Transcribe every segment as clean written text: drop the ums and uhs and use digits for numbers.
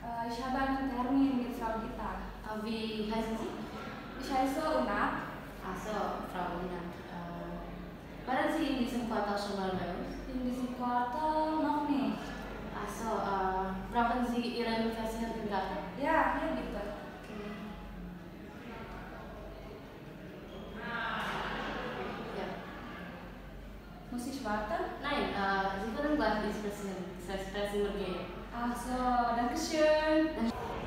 Ich habe einen Termin mit Frau Gita. Wie heißen Sie? Ich heiße Una. Also, Frau Una. Waren Sie in diesem Quartal schon mal bei uns? In diesem Quartal noch nicht. Also, brauchen Sie Ihre Versichertenkarte? Ja, hier bitte. Ja. Muss ich warten? Nein, Sie können gleich ins Sprechzimmer gehen. Ach so, danke schön.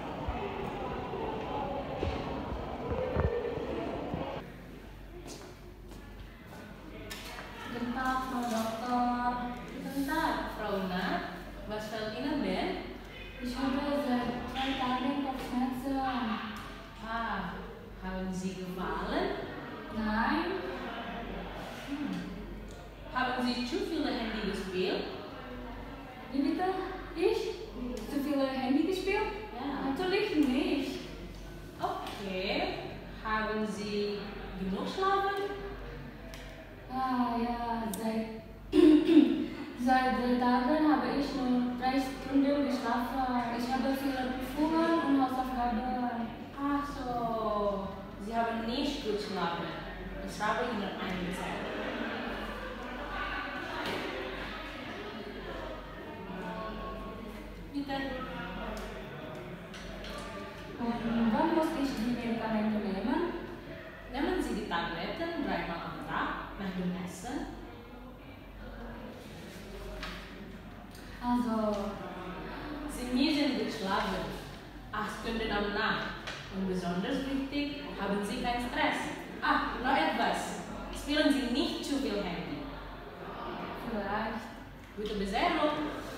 Guten Tag, Frau Doktor. Guten Tag, Frau Una. Was fällt Ihnen denn? Ich habe seit 2 Tagen Kopfschmerzen. Haben Sie gefallen? Nein? Haben Sie zu viele Handy gespielt? Wie bitte? Ich? Zu viele Handy gespielt? Ja. Natürlich nicht. Okay. Haben Sie genug schlafen? Ja, seit 3 Tagen habe ich nur 3 Stunden geschlafen. Ich habe viele Prüfungen und Hausaufgaben. Ach so. Sie haben nicht gut geschlafen. Ich habe Ihnen eingezeigt. Bitte. Und wann muss ich die Medikamente nehmen? Nehmen Sie die Tabletten 3-mal am Tag nach dem Essen. Also, Sie müssen gut schlafen. 8 Stunden am Nacht. Und besonders wichtig, haben Sie keinen Stress. Noch etwas. Spielen Sie nicht zu viel Handy. vielleicht. Gute Besserung.